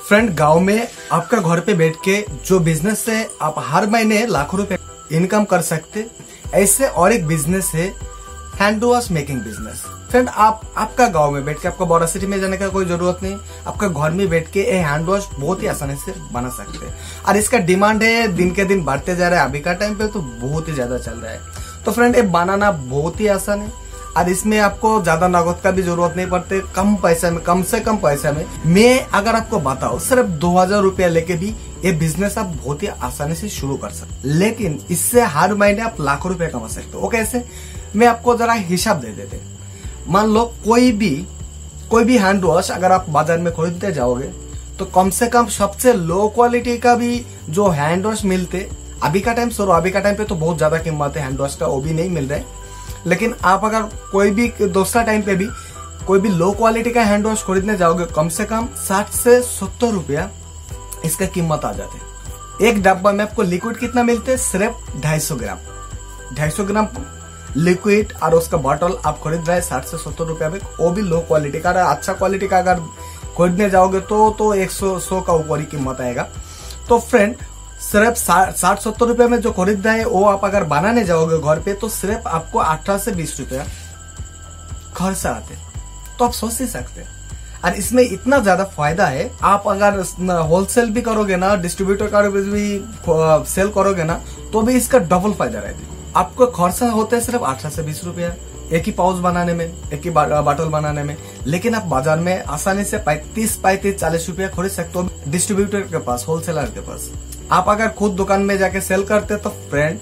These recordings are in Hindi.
फ्रेंड, गांव में आपका घर पे बैठ के जो बिजनेस से आप हर महीने लाखों रुपए इनकम कर सकते, ऐसे और एक बिजनेस है hand wash making business. Friend, आपका गांव में बैठ के, आपको बड़ा सिटी में जाने का कोई जरूरत नहीं, आपका घर में बैठ के ये हैंड वॉश बहुत ही आसानी से बना सकते हैं। और इसका डिमांड है दिन के दिन बढ़ते जा रहा है, अभी का टाइम पे तो बहुत ही ज्यादा चल रहा है। तो फ्रेंड, ये बनाना बहुत ही आसान है और इसमें आपको ज्यादा लागत का भी जरूरत नहीं पड़ते। कम पैसा में, कम से कम पैसा में मैं अगर आपको बताऊं, सिर्फ 2000 रुपया लेके भी ये बिजनेस आप बहुत ही आसानी से शुरू कर सकते, लेकिन इससे हर महीने आप लाखों रुपए कमा सकते हो। वो कैसे, मैं आपको जरा हिसाब दे देते। मान लो कोई भी हैंड वॉश अगर आप बाजार में खरीदते जाओगे तो कम से कम सबसे लो क्वालिटी का भी जो हैंड वॉश मिलते, अभी का टाइम पे तो बहुत ज्यादा कीमत है हैंड वॉश का, वो भी नहीं मिल रहा है। लेकिन आप अगर कोई भी दूसरा टाइम पे भी कोई भी लो क्वालिटी का हैंड वॉश खरीदने जाओगे, कम से कम 60 से 70 रुपया इसका कीमत आ जाते। एक डब्बा में आपको लिक्विड कितना मिलते, सिर्फ 250 ग्राम लिक्विड, और उसका बॉटल आप खरीद रहे 60 से 70 रुपया में, वो भी लो क्वालिटी का। अच्छा क्वालिटी का अगर खरीदने जाओगे तो 100 का ऊपर ही कीमत आएगा। तो फ्रेंड, सिर्फ 60-70 रुपए में जो खरीद रहे हैं वो आप अगर बनाने जाओगे घर पे तो सिर्फ आपको 18 से 20 रुपया खर्च आते। तो आप सोच ही सकते हैं। और इसमें इतना ज्यादा फायदा है, आप अगर होलसेल भी करोगे ना, डिस्ट्रीब्यूटर का भी सेल करोगे ना, तो भी इसका डबल फायदा रहता है। आपको खर्चा होता है सिर्फ 18 से 20 रुपया एक ही पाउच बनाने में, एक ही बॉटल बनाने में, लेकिन आप बाजार में आसानी से 35-40 रुपया खरीद सकते हो डिस्ट्रीब्यूटर के पास, होलसेलर के पास। आप अगर खुद दुकान में जाके सेल करते तो फ्रेंड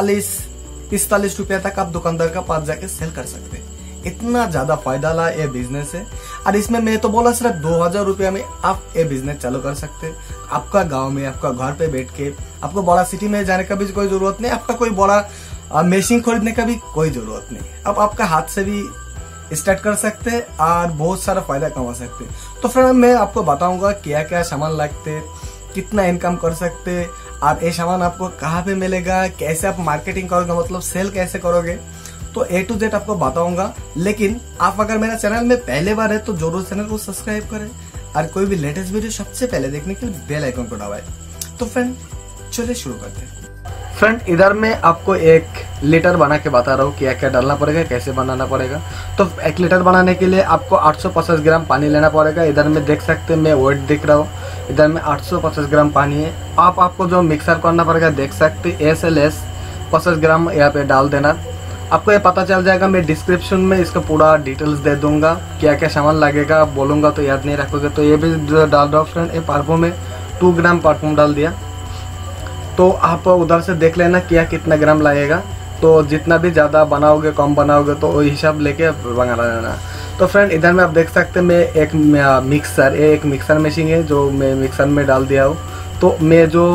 40-45 रुपया तक आप दुकानदार का पास जाके सेल कर सकते। इतना ज्यादा फायदा ला ये बिजनेस है। और इसमें मैं तो बोला सिर्फ 2000 रुपया में आप ये बिजनेस चालू कर सकते। आपका गांव में, आपका घर पे बैठ के, आपको बड़ा सिटी में जाने का भी कोई जरूरत नहीं, आपका कोई बड़ा मशीन खरीदने का भी कोई जरूरत नहीं। अब आपका हाथ से भी स्टार्ट कर सकते हैं और बहुत सारा फायदा कमा सकते। तो फ्रेंड, मैं आपको बताऊंगा क्या क्या सामान लगते, कितना इनकम कर सकते, और ये सामान आपको कहाँ पे मिलेगा, कैसे आप मार्केटिंग करोगे, मतलब सेल कैसे करोगे, तो A to Z आपको बताऊंगा। लेकिन आप अगर मेरा चैनल में पहले बार है तो जरूर चैनल को सब्सक्राइब करें और कोई भी लेटेस्ट वीडियो सबसे पहले देखने के लिए बेल आइकन को दबाएं। तो फ्रेंड, चलिए शुरू करते हैं। फ्रेंड, इधर मैं आपको 1 लीटर बना के बता रहा हूँ क्या क्या डालना पड़ेगा, कैसे बनाना पड़ेगा। तो 1 लीटर बनाने के लिए आपको 850 ग्राम पानी लेना पड़ेगा। इधर में देख सकते हैं, मैं वेट दिख रहा हूँ, इधर में 850 ग्राम पानी है। आपको जो मिक्सर करना पड़ेगा, देख सकते SLS 50 ग्राम यहाँ पे डाल देना। आपको ये पता चल जाएगा, मैं डिस्क्रिप्शन में इसका पूरा डिटेल्स दे दूंगा, क्या क्या सामान लगेगा बोलूंगा तो याद नहीं रखोगे। तो ये भी डाल दो फ्रेंड। ये परफ्यूम है, 2 ग्राम परफ्यूम डाल दिया। तो आप उधर से देख लेना क्या कितना ग्राम लगेगा। तो जितना भी ज्यादा बनाओगे कम बनाओगे तो वही हिसाब लेके बना लेना। तो फ्रेंड, इधर में आप देख सकते हैं, मैं एक मिक्सर मशीन है जो मैं मिक्सर में डाल दिया हूँ। तो मैं जो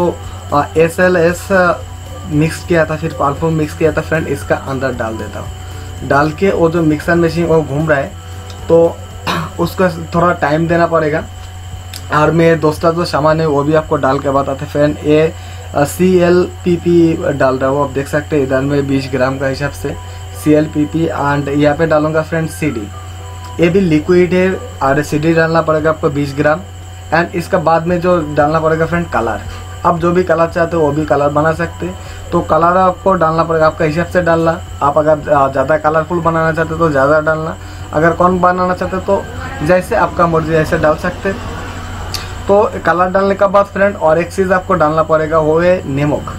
SLS मिक्स किया था, फिर परफ्यूम मिक्स किया था फ्रेंड, इसका अंदर डाल देता हूँ। डाल के वो जो मिक्सर मशीन वो घूम रहा है तो उसको थोड़ा टाइम देना पड़ेगा। और मैं दूसरा जो सामान है वो भी आपको डाल के बताते फ्रेंड। ये CLPP डाल रहा हूँ, आप देख सकते हैं इधर में 20 ग्राम का हिसाब से CLPP। एंड यहाँ पे डालूंगा फ्रेंड CD, ये भी लिक्विड है और CD डालना पड़ेगा आपको 20 ग्राम। एंड इसका बाद में जो डालना पड़ेगा फ्रेंड कलर, आप जो भी कलर चाहते हो वो भी कलर बना सकते। तो कलर आपको डालना पड़ेगा आपका हिसाब से डालना। आप अगर ज़्यादा कलरफुल बनाना चाहते हो तो ज़्यादा डालना, अगर कम बनाना चाहते हो तो जैसे आपका मर्जी ऐसे डाल सकते। तो कलर डालने के बाद फ्रेंड और एक चीज़ आपको डालना पड़ेगा, वो है नमक।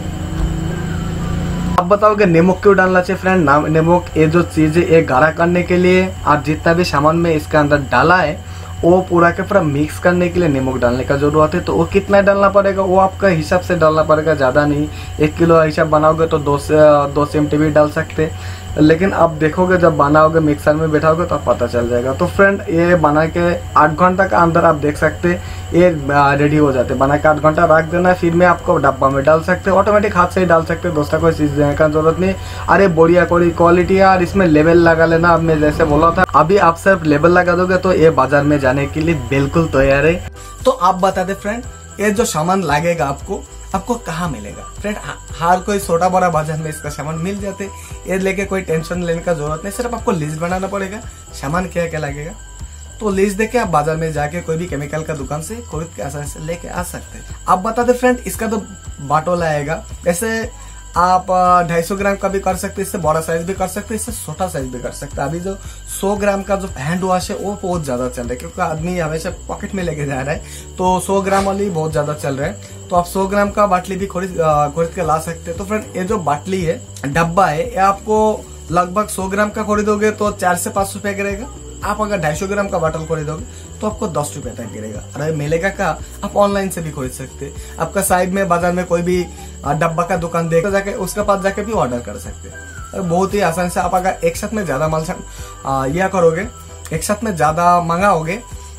आप बताओगे नमक क्यों डालना चाहिए फ्रेंड। नमक ये जो चीज़ है ये गाढ़ा करने के लिए, आप जितना भी सामान में इसके अंदर डाला है वो पूरा के पूरा मिक्स करने के लिए नमक डालने का जरूरत है। तो वो कितना डालना पड़ेगा वो आपका हिसाब से डालना पड़ेगा, ज़्यादा नहीं। 1 किलो हिसाब बनाओगे तो 2 चिमटे भी डाल सकते, लेकिन आप देखोगे जब बनाओगे मिक्सर में बैठाओगे तो पता चल जाएगा। तो फ्रेंड, ये बना के 8 घंटा के अंदर आप देख सकते ये रेडी हो जाते। बना के 8 घंटा रख देना, फिर में आपको डब्बा में डाल सकते, ऑटोमेटिक हाथ से ही डाल सकते, दूसरा कोई चीज़ देने का जरूरत नहीं। अरे बढ़िया कोई क्वालिटी है। और इसमें लेबल लगा लेना, अब मैं जैसे बोला था, अभी आप सिर्फ लेबल लगा दोगे तो ये बाजार में जाने के लिए बिल्कुल तैयार है। तो आप बता दे फ्रेंड, ये जो सामान लगेगा आपको कहाँ मिलेगा फ्रेंड। हर कोई छोटा बड़ा बाजार में इसका सामान मिल जाते, ये लेके कोई टेंशन लेने का जरूरत नहीं। सिर्फ आपको लिस्ट बनाना पड़ेगा सामान क्या क्या लगेगा। तो लीज देके आप बाजार में जाके कोई भी केमिकल का दुकान से खरीद के आसानी से लेके आ सकते हैं। आप बता दे फ्रेंड, इसका तो बाटोला आएगा। वैसे आप 250 ग्राम का भी कर सकते हैं, इससे बड़ा साइज भी कर सकते हैं, इससे छोटा साइज भी कर सकते हैं। अभी जो 100 ग्राम का जो हैंड वॉश है वो बहुत ज्यादा चल रहा है, क्योंकि आदमी हमेशा पॉकेट में लेके जा रहा है, तो 100 ग्राम वाली बहुत ज्यादा चल रहा है। तो आप 100 ग्राम का बाटली भी खरीद के ला सकते हैं। तो फ्रेंड ये जो बाटली है, डब्बा है, ये आपको लगभग 100 ग्राम का खरीदोगे तो 4 से 5 रुपए गिरेगा। आप अगर 250 ग्राम का बॉटल खरीदोगे तो आपको 10 रुपए तक गिरेगा। अरे मिलेगा का, आप ऑनलाइन से भी खरीद सकते हैं। आपका साइड में बाजार में कोई भी डब्बा का दुकान देख जाके उसके पास जाके भी ऑर्डर कर सकते हैं। बहुत ही आसान से आप अगर एक साथ में ज्यादा माल यह करोगे, एक साथ में ज्यादा मंगाओगे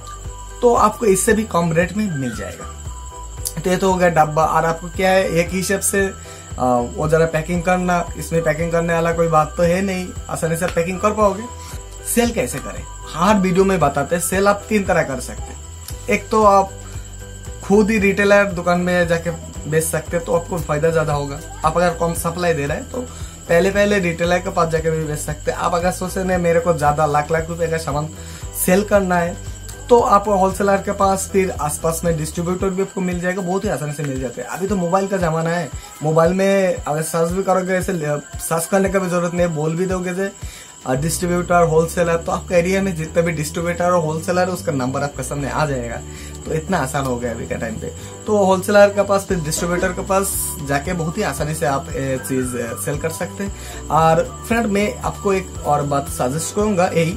तो आपको इससे भी कम रेट में मिल जाएगा। तो ये तो हो गया डब्बा। और आपको क्या है, एक हिसाब से वो जरा पैकिंग करना, इसमें पैकिंग करने वाला कोई बात तो है नहीं, आसानी से पैकिंग कर पाओगे। सेल कैसे करें, हर वीडियो में बताते हैं। सेल आप 3 तरह कर सकते हैं। एक तो आप खुद ही रिटेलर दुकान में जाके बेच सकते हैं, तो आपको फायदा ज्यादा होगा। आप अगर कम सप्लाई दे रहे हैं तो पहले रिटेलर के पास जाके भी बेच सकते हैं। आप अगर सोच रहे मेरे को ज्यादा लाख रुपए का सामान सेल करना है तो आप होलसेलर के पास, फिर आसपास में डिस्ट्रीब्यूटर भी आपको मिल जाएगा, बहुत ही आसानी से मिल जाते हैं। अभी तो मोबाइल का जमाना है, मोबाइल में अगर सर्च भी करोगे, ऐसे सर्च करने का भी जरूरत नहीं है, बोल भी दोगे जे डिस्ट्रीब्यूटर होलसेलर, तो आपके एरिया में जितने भी डिस्ट्रीब्यूटर और होलसेलर उसका नंबर आपके सामने आ जाएगा। तो इतना आसान हो गया अभी के टाइम पे। तो होलसेलर के पास फिर डिस्ट्रीब्यूटर के पास जाके बहुत ही आसानी से आप चीज सेल कर सकते हैं। और फ्रेंड मैं आपको एक और बात सजेस्ट करूंगा, यही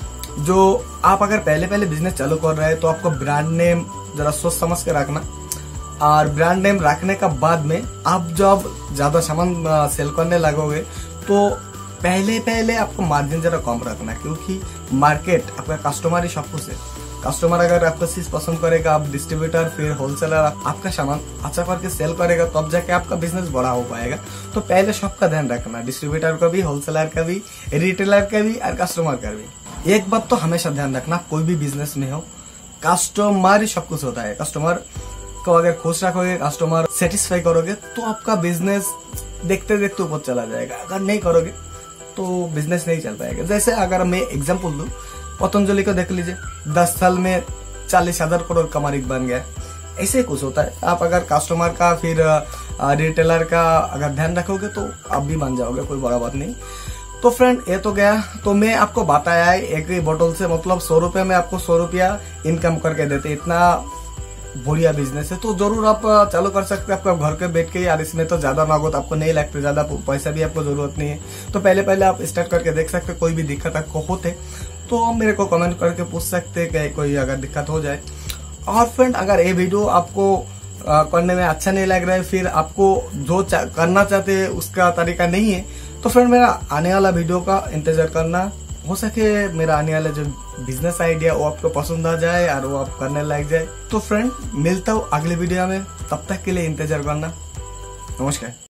जो आप अगर पहले बिजनेस चालू कर रहे हैं तो आपको ब्रांड नेम जरा सोच समझ के रखना। और ब्रांड नेम रखने का बाद में आप जब ज्यादा सामान सेल करने लगोगे तो पहले आपको मार्जिन जरा कम रखना, क्योंकि मार्केट आपका कस्टमर ही सब कुछ है। कस्टमर अगर आपका चीज पसंद करेगा, आप डिस्ट्रीब्यूटर फिर होलसेलर आपका सामान अच्छा करके सेल करेगा, तब जाके आपका बिजनेस बड़ा हो पाएगा। तो पहले सबका ध्यान रखना, डिस्ट्रीब्यूटर का भी, होलसेलर का भी, रिटेलर का भी और कस्टमर का भी। एक बात तो हमेशा ध्यान रखना, कोई भी बिजनेस में हो कस्टमर ही सब कुछ होता है। कस्टमर को अगर खुश रखोगे, कस्टमर सेटिस्फाई करोगे तो आपका बिजनेस देखते देखते ऊपर चला जाएगा। अगर नहीं करोगे तो बिजनेस नहीं चल पाएगा। जैसे अगर मैं एग्जांपल दूं, पतंजलि को देख लीजिए, 10 साल में 40,000 करोड़ का मालिक बन गया। ऐसे कुछ होता है। आप अगर कस्टमर का फिर रिटेलर का अगर ध्यान रखोगे तो आप भी बन जाओगे, कोई बड़ा बात नहीं। तो फ्रेंड ये तो गया। तो मैं आपको बताया है एक ही बोतल से मतलब 100 रुपए में आपको 100 रुपया इनकम करके देते, इतना बढ़िया बिजनेस है। तो जरूर आप चालू कर सकते हैं आपका घर के बैठ के। यार इसमें तो ज्यादा लागत आपको नहीं लगती, ज्यादा पैसा भी आपको जरूरत नहीं है। तो पहले आप स्टार्ट करके देख सकते। कोई भी दिक्कत आपको होते तो मेरे को कमेंट करके पूछ सकते कि कोई अगर दिक्कत हो जाए। और फ्रेंड अगर ये वीडियो आपको करने में अच्छा नहीं लग रहा है, फिर आपको जो करना चाहते हैं उसका तरीका नहीं है, तो फ्रेंड मेरा आने वाला वीडियो का इंतजार करना। हो सके मेरा आने वाला जो बिजनेस आइडिया वो आपको पसंद आ जाए और वो आप करने लग जाए। तो फ्रेंड मिलता हूँ अगले वीडियो में, तब तक के लिए इंतजार करना। नमस्कार।